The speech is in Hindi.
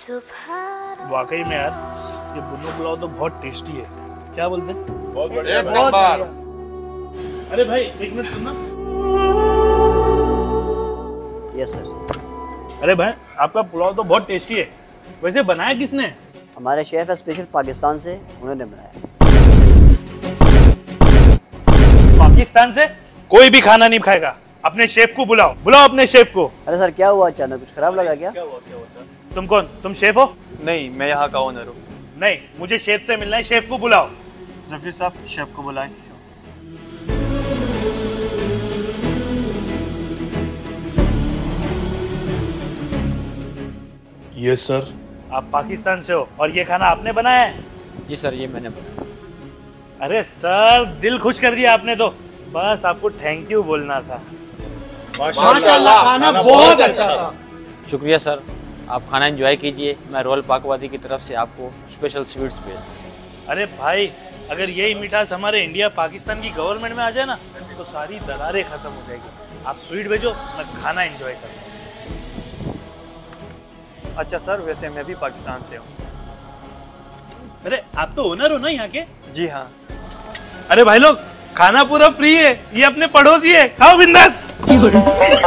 वाकई में यार ये बुन्नू पुलाव तो बहुत टेस्टी है। क्या बोलते हैं? बहुत बढ़िया, बहुत बढ़िया। अरे भाई एक मिनट सुनना। Yes sir. अरे भाई आपका पुलाव तो बहुत टेस्टी है, वैसे बनाया किसने? हमारे शेफ है स्पेशल पाकिस्तान से, उन्होंने बनाया। पाकिस्तान से? कोई भी खाना नहीं खाएगा, अपने शेफ को बुलाओ, बुलाओ अपने शेफ को। अरे सर क्या हुआ, अचानक कुछ खराब लगा क्या? क्या हुआ सर? तुम कौन? तुम शेफ हो? नहीं, मैं यहाँ का ओनर हूँ। नहीं, मुझे शेफ से मिलना है, शेफ को बुलाओ। जफीर साहब, शेफ को बुलाएं। Yes sir. आप पाकिस्तान से हो और ये खाना आपने बनाया है? जी सर, ये मैंने बनाया। अरे सर दिल खुश कर दिया आपने तो, बस आपको थैंक यू बोलना था। माशाल्लाह, खाना बहुत अच्छा था। शुक्रिया सर, आप खाना एंजॉय कीजिए। मैं रोयल पाकवादी की तरफ से आपको स्पेशल स्वीट्स भेजता हूँ। अरे भाई अगर यही मिठास हमारे इंडिया पाकिस्तान की गवर्नमेंट में आ जाए ना तो सारी दरारें खत्म हो जाएगी। आप स्वीट भेजो, मैं खाना एंजॉय करूँ। अच्छा सर, वैसे मैं भी पाकिस्तान से हूँ। अरे आप तो ओनर हो ना यहाँ के? जी हाँ। अरे भाई लोग, खाना पूरा फ्री है, ये अपने पड़ोसी है, खाओ बिंदास।